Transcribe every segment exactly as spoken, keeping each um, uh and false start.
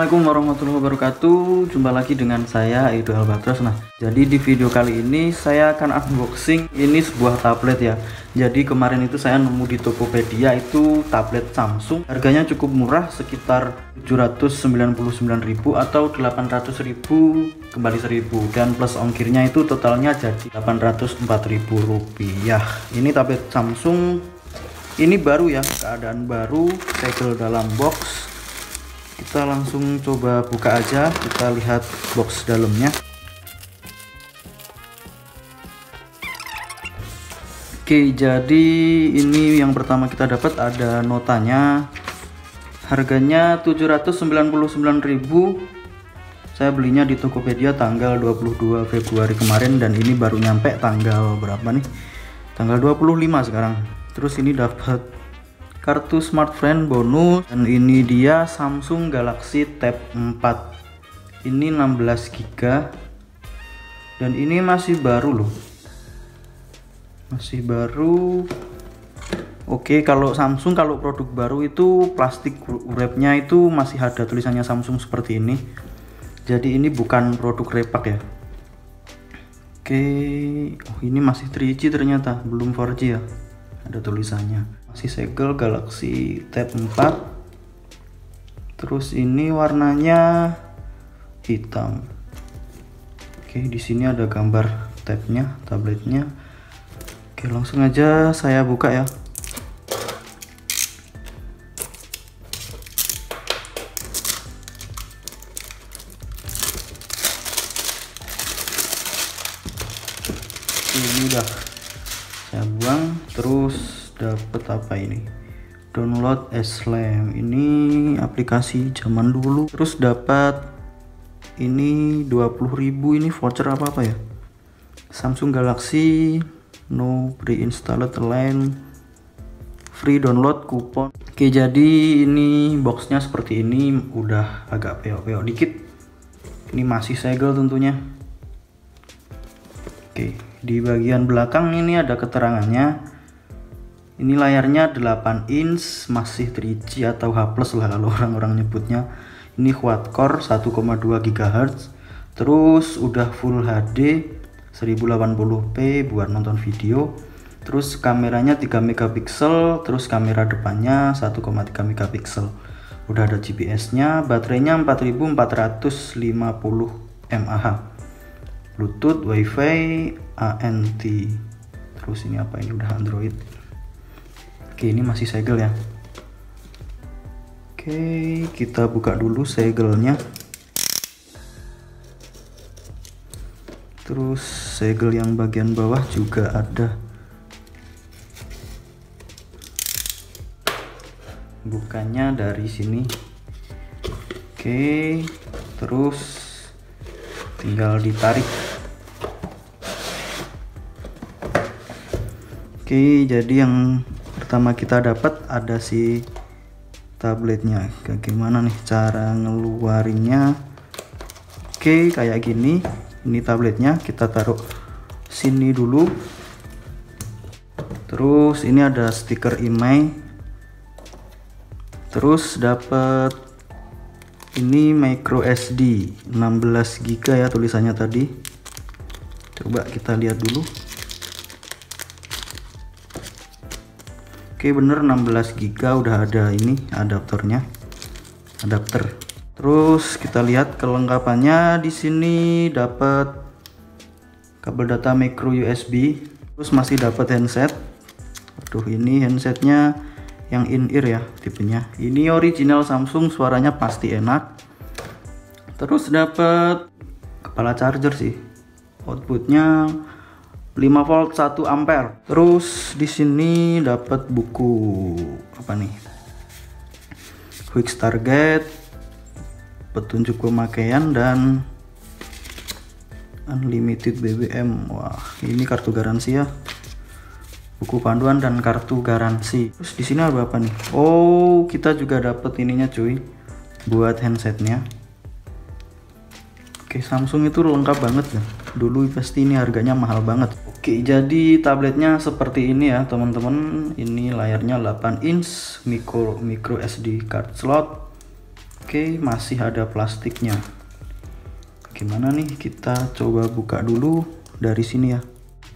Assalamualaikum warahmatullahi wabarakatuh. Jumpa lagi dengan saya Edo Albatros. Nah, jadi di video kali ini saya akan unboxing ini sebuah tablet ya. Jadi kemarin itu saya nemu di Tokopedia itu tablet Samsung. Harganya cukup murah, sekitar tujuh ratus sembilan puluh sembilan ribu atau delapan ratus ribu kembali seribu, dan plus ongkirnya itu totalnya jadi delapan ratus empat ribu rupiah. Ini tablet Samsung, ini baru ya, keadaan baru, segel dalam box. Kita langsung coba buka aja, kita lihat box dalamnya. Oke, jadi ini yang pertama kita dapat ada notanya. Harganya tujuh ratus sembilan puluh sembilan ribu. Saya belinya di Tokopedia tanggal dua puluh dua Februari kemarin, dan ini baru nyampe tanggal berapa nih? Tanggal dua puluh lima sekarang. Terus ini dapat kartu smartphone bonus, dan ini dia Samsung Galaxy Tab empat. Ini enam belas giga dan ini masih baru loh. Masih baru. Oke, kalau Samsung kalau produk baru itu plastik wrapnya itu masih ada tulisannya Samsung seperti ini. Jadi ini bukan produk repak ya. Oke, oh ini masih tiga G ternyata, belum empat G ya. Ada tulisannya. Masih segel Galaxy Tab empat. Terus ini warnanya hitam. Oke, di sini ada gambar tabnya, tabletnya. Oke, langsung aja saya buka ya. Oke, ini udah saya buang. Terus dapat apa ini? Download Slam. Ini aplikasi zaman dulu. Terus dapat ini dua puluh ribu, ini voucher apa apa ya? Samsung Galaxy no pre-installed line free download kupon. Oke, jadi ini boxnya seperti ini, udah agak peok-peok dikit. Ini masih segel tentunya. Oke, di bagian belakang ini ada keterangannya. Ini layarnya delapan inch, masih tiga G atau H plus lah kalau orang-orang nyebutnya. Ini quad core satu koma dua gigahertz. Terus udah full H D seribu delapan puluh p buat nonton video. Terus kameranya tiga megapiksel, terus kamera depannya satu koma tiga megapiksel. Udah ada G P S-nya, baterainya empat ribu empat ratus lima puluh mAh. Bluetooth, Wi-Fi, A N T. Terus ini apa ini, udah Android. Oke, ini masih segel ya. Oke, kita buka dulu segelnya. Terus segel yang bagian bawah juga ada. Bukannya dari sini. Oke, terus tinggal ditarik. Oke, jadi yang pertama kita dapat ada si tabletnya. Bagaimana nih cara ngeluarinnya? Oke, kayak gini. Ini tabletnya, kita taruh sini dulu. Terus ini ada stiker I M E I. Terus dapat ini micro S D enam belas giga ya tulisannya tadi. Coba kita lihat dulu. Oke, bener enam belas giga, udah ada ini adaptornya, adapter. Terus kita lihat kelengkapannya. Di sini dapat kabel data micro U S B. Terus masih dapat handset. Aduh, ini handsetnya yang in-ear ya tipenya. Ini original Samsung, suaranya pasti enak. Terus dapat kepala charger sih. Outputnya lima volt satu ampere. Terus di sini dapat buku apa nih? Quick Target, petunjuk pemakaian, dan unlimited B B M. Wah, ini kartu garansi ya. Buku panduan dan kartu garansi. Terus di sini ada apa nih? Oh, kita juga dapat ininya cuy, buat handsetnya. Oke, Samsung itu lengkap banget ya. Dulu pasti ini harganya mahal banget. Oke, jadi tabletnya seperti ini ya teman-teman. Ini layarnya delapan inch, micro micro S D card slot. Oke, masih ada plastiknya. Gimana nih, kita coba buka dulu dari sini ya.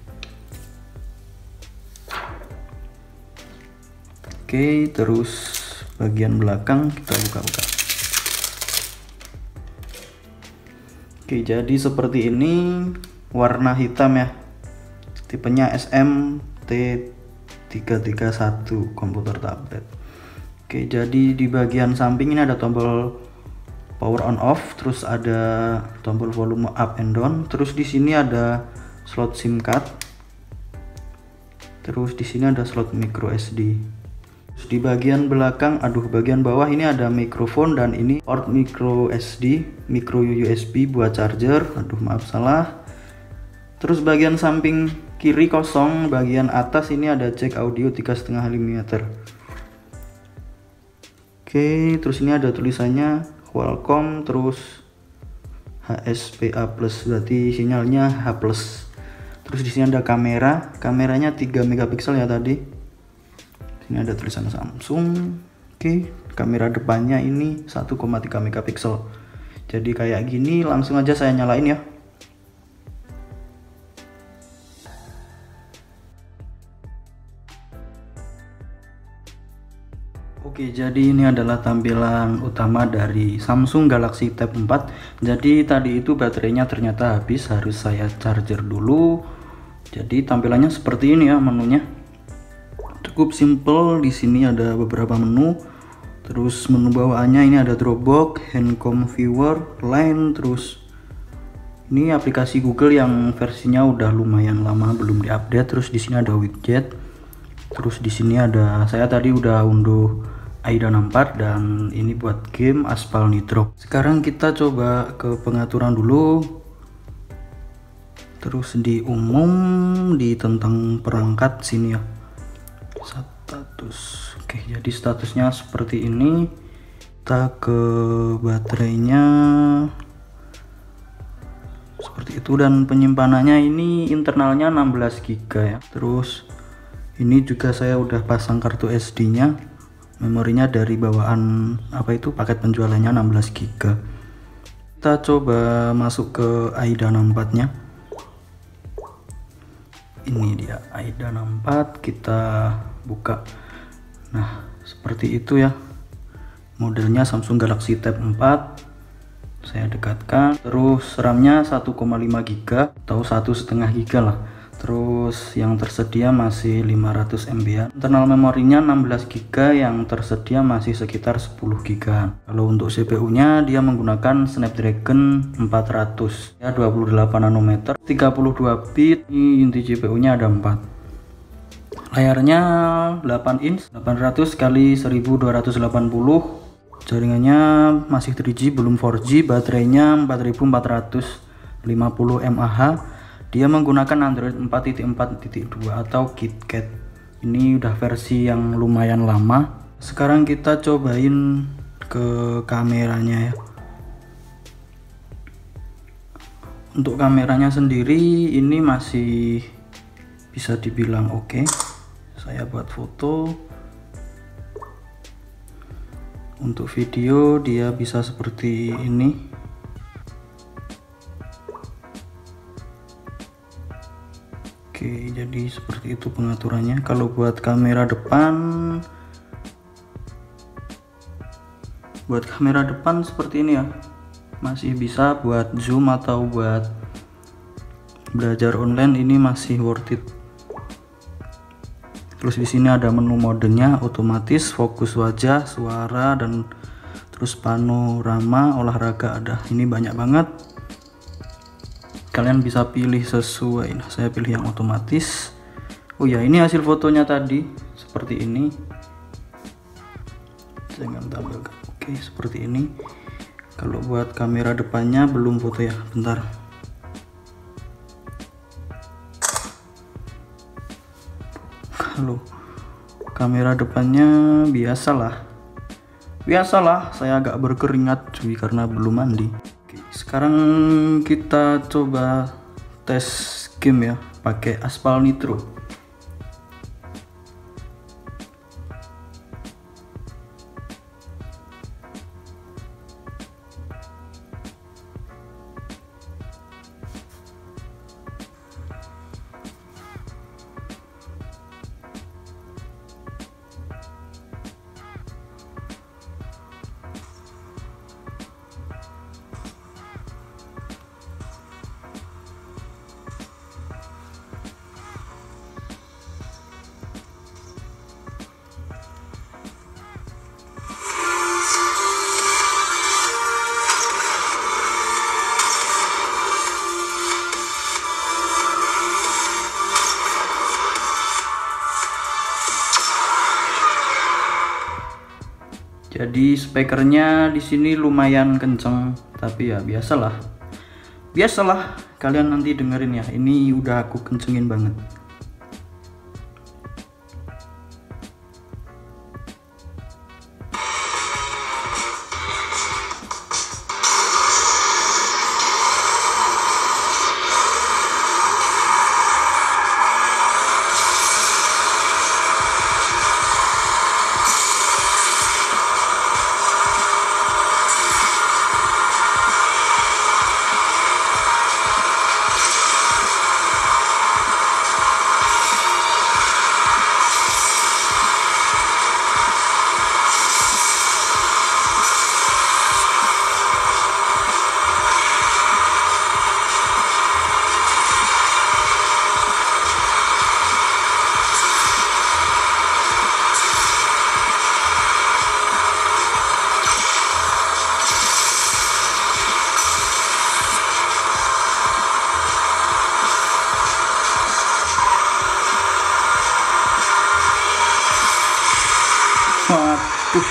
Oke, terus bagian belakang kita buka-buka. Oke, jadi seperti ini, warna hitam ya, tipenya S M T tiga tiga satu komputer tablet. Oke, jadi di bagian samping ini ada tombol power on off, terus ada tombol volume up and down, terus di sini ada slot SIM card, terus di sini ada slot micro S D. Terus di bagian belakang, aduh bagian bawah ini ada mikrofon dan ini port micro S D, micro U S B buat charger. Aduh maaf salah. Terus bagian samping kiri kosong, bagian atas ini ada jack audio tiga koma lima milimeter. Oke, terus ini ada tulisannya Qualcomm, terus H S P A plus, berarti sinyalnya H plus. Terus di sini ada kamera, kameranya tiga megapiksel ya tadi. Sini ada tulisan Samsung. Oke, kamera depannya ini satu koma tiga megapiksel. Jadi kayak gini, langsung aja saya nyalain ya. Oke, jadi ini adalah tampilan utama dari Samsung Galaxy Tab empat. Jadi tadi itu baterainya ternyata habis, harus saya charger dulu. Jadi tampilannya seperti ini ya menunya. Cukup simple, di sini ada beberapa menu. Terus menu bawaannya ini ada Dropbox, Handcom Viewer, Line, terus ini aplikasi Google yang versinya udah lumayan lama belum diupdate. Terus di sini ada widget. Terus di sini ada, saya tadi udah unduh AIDA enam empat dan ini buat game Aspal Nitro. Sekarang kita coba ke pengaturan dulu. Terus di umum, di tentang perangkat sini ya. Status. Oke, jadi statusnya seperti ini. Kita ke baterainya seperti itu, dan penyimpanannya ini internalnya enam belas giga ya. Terus ini juga saya udah pasang kartu S D-nya. Memorinya dari bawaan apa itu paket penjualannya enam belas giga. Kita coba masuk ke AIDA enam empat-nya. Ini dia AIDA enam empat, kita buka. Nah, seperti itu ya. Modelnya Samsung Galaxy Tab empat. Saya dekatkan. Terus RAM-nya satu koma lima giga atau satu koma lima giga lah. Terus yang tersedia masih lima ratus megabyte. Internal memorinya enam belas giga, yang tersedia masih sekitar sepuluh giga. Kalau untuk C P U-nya dia menggunakan Snapdragon empat ratus ya, dua puluh delapan nanometer, tiga puluh dua bit. Ini inti C P U-nya ada empat. Layarnya delapan inch, delapan ratus kali seribu dua ratus delapan puluh. Jaringannya masih tiga G belum empat G. Baterainya empat ribu empat ratus lima puluh mAh. Dia menggunakan Android empat titik empat titik dua atau KitKat. Ini udah versi yang lumayan lama. Sekarang kita cobain ke kameranya ya. Untuk kameranya sendiri ini masih bisa dibilang oke. Saya buat foto. Untuk video dia bisa seperti ini. Oke, jadi seperti itu pengaturannya. Kalau buat kamera depan, buat kamera depan seperti ini ya, masih bisa buat zoom atau buat belajar online, ini masih worth it. Terus di sini ada menu modenya, otomatis, fokus wajah, suara, dan terus panorama, olahraga ada. Ini banyak banget. Kalian bisa pilih sesuai. Nah, saya pilih yang otomatis. Oh ya, ini hasil fotonya tadi seperti ini. Jangan tampilkan. Oke, seperti ini. Kalau buat kamera depannya belum foto ya, bentar. Kalau kamera depannya biasalah. Biasalah, saya agak berkeringat cuy karena belum mandi. Sekarang kita coba tes game ya, pakai Aspal Nitro. Jadi speakernya di sini lumayan kenceng, tapi ya biasalah. Biasalah kalian nanti dengerin ya. Ini udah aku kencengin banget. Waduh.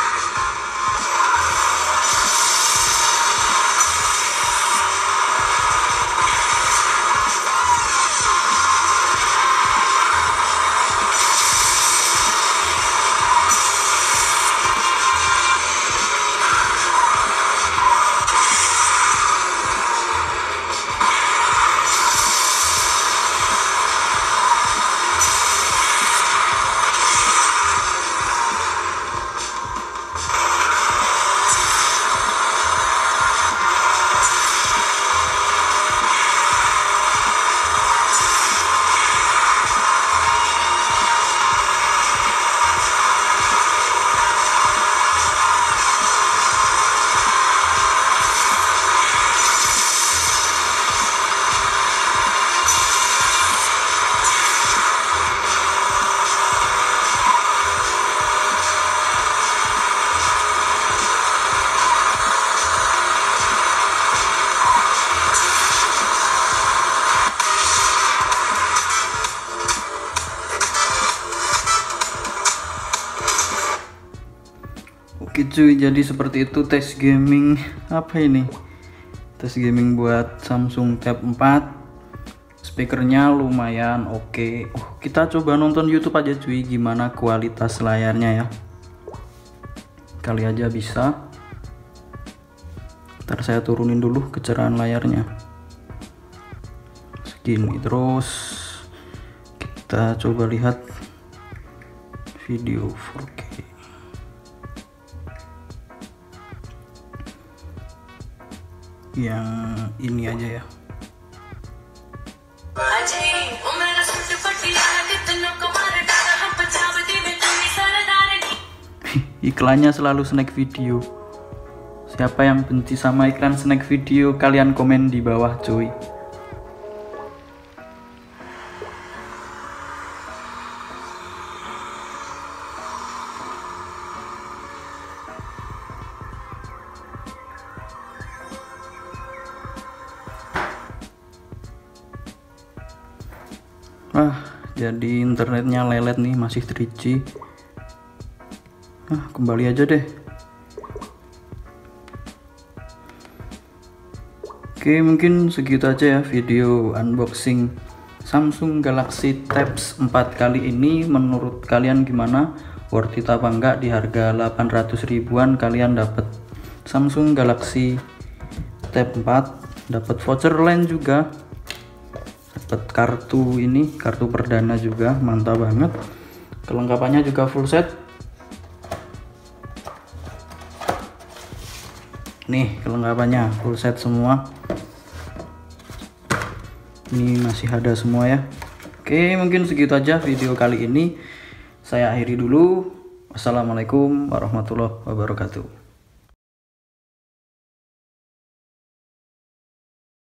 Oke cuy, jadi seperti itu tes gaming. Apa ini? Tes gaming buat Samsung Tab empat. Speakernya lumayan oke. Okay. Oh, kita coba nonton YouTube aja cuy, gimana kualitas layarnya ya. Kali aja bisa. Ntar saya turunin dulu kecerahan layarnya. Segini, terus kita coba lihat video four K. Yang ini aja ya. Iklannya selalu snack video. Siapa yang benci sama iklan snack video, kalian komen di bawah cuy. Ah, jadi internetnya lelet nih, masih three G. Ah, kembali aja deh. Oke, mungkin segitu aja ya video unboxing Samsung Galaxy Tab empat kali ini. Menurut kalian gimana? Worth it apa enggak? Di harga delapan ratus ribuan kalian dapat Samsung Galaxy Tab empat, dapat voucher lain juga. Dapat kartu ini, kartu perdana juga, mantap banget. Kelengkapannya juga full set. Nih kelengkapannya full set semua. Ini masih ada semua ya. Oke, mungkin segitu aja video kali ini. Saya akhiri dulu. Wassalamualaikum warahmatullahi wabarakatuh.